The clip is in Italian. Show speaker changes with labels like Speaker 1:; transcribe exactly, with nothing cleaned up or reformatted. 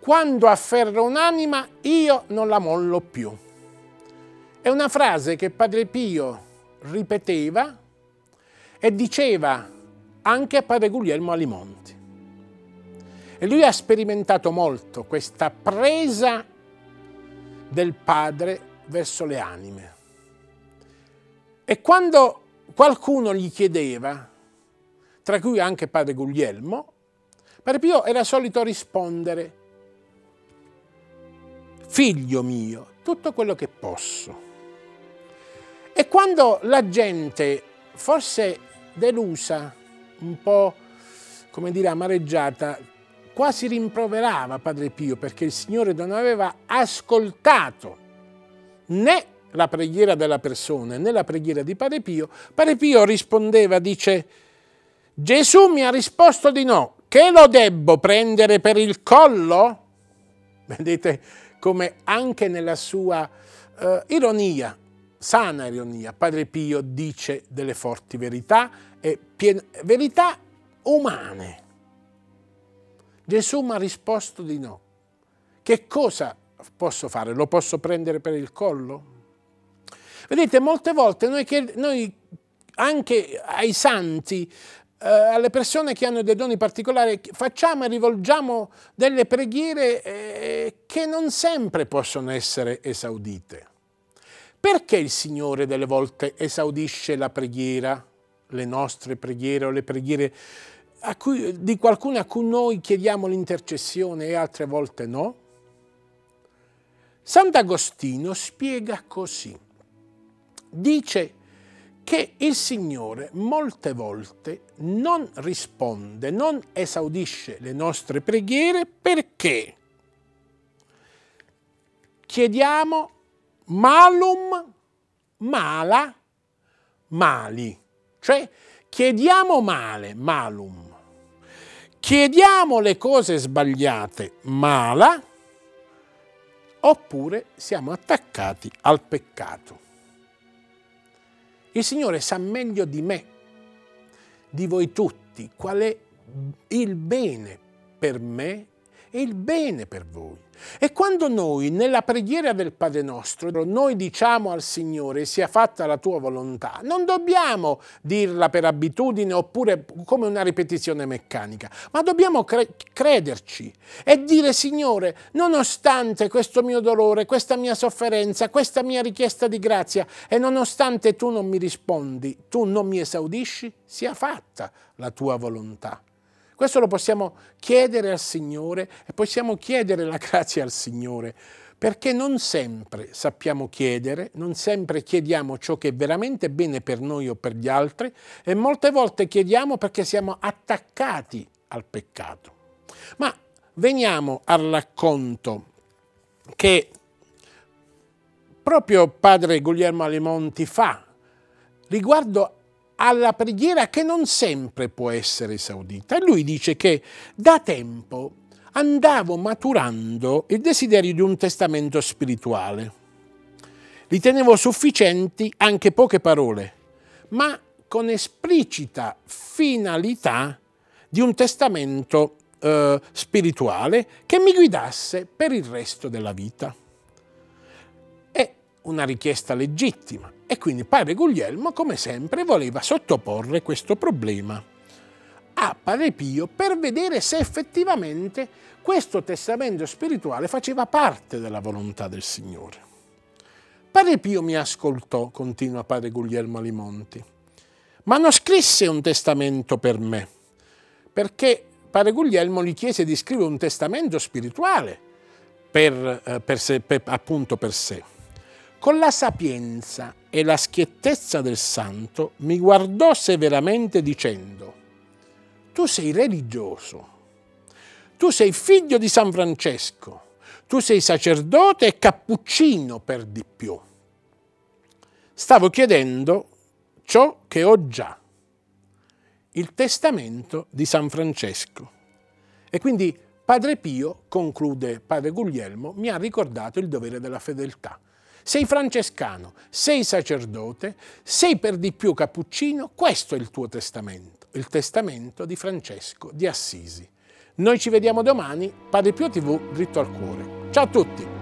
Speaker 1: quando afferro un'anima io non la mollo più. È una frase che Padre Pio ripeteva e diceva anche a Padre Guglielmo Alimonti. E lui ha sperimentato molto questa presa del Padre verso le anime. E quando qualcuno gli chiedeva, tra cui anche Padre Guglielmo, Padre Pio era solito rispondere: figlio mio, tutto quello che posso. E quando la gente, forse delusa, un po', come dire, amareggiata, quasi rimproverava Padre Pio perché il Signore non aveva ascoltato né la preghiera della persona né la preghiera di Padre Pio, Padre Pio rispondeva, dice: Gesù mi ha risposto di no, che lo debbo prendere per il collo? Vedete come anche nella sua uh, ironia, sana ironia, Padre Pio dice delle forti verità e pien- verità umane. Gesù mi ha risposto di no. Che cosa posso fare? Lo posso prendere per il collo? Vedete, molte volte noi, noi anche ai santi, eh, alle persone che hanno dei doni particolari, facciamo e rivolgiamo delle preghiere eh, che non sempre possono essere esaudite. Perché il Signore delle volte esaudisce la preghiera, le nostre preghiere o le preghiere a cui, di qualcuno a cui noi chiediamo l'intercessione e altre volte no? Sant'Agostino spiega così. Dice che il Signore molte volte non risponde, non esaudisce le nostre preghiere perché chiediamo malum, mala, mali. Cioè chiediamo male, malum. Chiediamo le cose sbagliate, mala, oppure siamo attaccati al peccato. Il Signore sa meglio di me, di voi tutti, qual è il bene per me e il bene per voi. E quando noi, nella preghiera del Padre nostro, noi diciamo al Signore sia fatta la tua volontà, non dobbiamo dirla per abitudine oppure come una ripetizione meccanica, ma dobbiamo cre- crederci e dire: Signore, nonostante questo mio dolore, questa mia sofferenza, questa mia richiesta di grazia e nonostante tu non mi rispondi, tu non mi esaudisci, sia fatta la tua volontà. Questo lo possiamo chiedere al Signore e possiamo chiedere la grazia al Signore, perché non sempre sappiamo chiedere, non sempre chiediamo ciò che è veramente bene per noi o per gli altri e molte volte chiediamo perché siamo attaccati al peccato. Ma veniamo al racconto che proprio Padre Guglielmo Alimonti fa riguardo alla preghiera che non sempre può essere esaudita. E lui dice che da tempo andavo maturando il desiderio di un testamento spirituale. Ritenevo sufficienti anche poche parole, ma con esplicita finalità di un testamento eh, spirituale che mi guidasse per il resto della vita. È una richiesta legittima. E quindi Padre Guglielmo, come sempre, voleva sottoporre questo problema a Padre Pio per vedere se effettivamente questo testamento spirituale faceva parte della volontà del Signore. Padre Pio mi ascoltò, continua Padre Guglielmo Alimonti, ma non scrisse un testamento per me, perché Padre Guglielmo gli chiese di scrivere un testamento spirituale per, eh, per sé, per, appunto per sé. Con la sapienza e la schiettezza del santo mi guardò severamente dicendo: tu sei religioso, tu sei figlio di San Francesco, tu sei sacerdote e cappuccino per di più. Stavo chiedendo ciò che ho già, il testamento di San Francesco. E quindi Padre Pio, conclude Padre Guglielmo, mi ha ricordato il dovere della fedeltà. Sei francescano, sei sacerdote, sei per di più cappuccino, questo è il tuo testamento, il testamento di Francesco di Assisi. Noi ci vediamo domani, Padre Pio tivù, dritto al cuore. Ciao a tutti!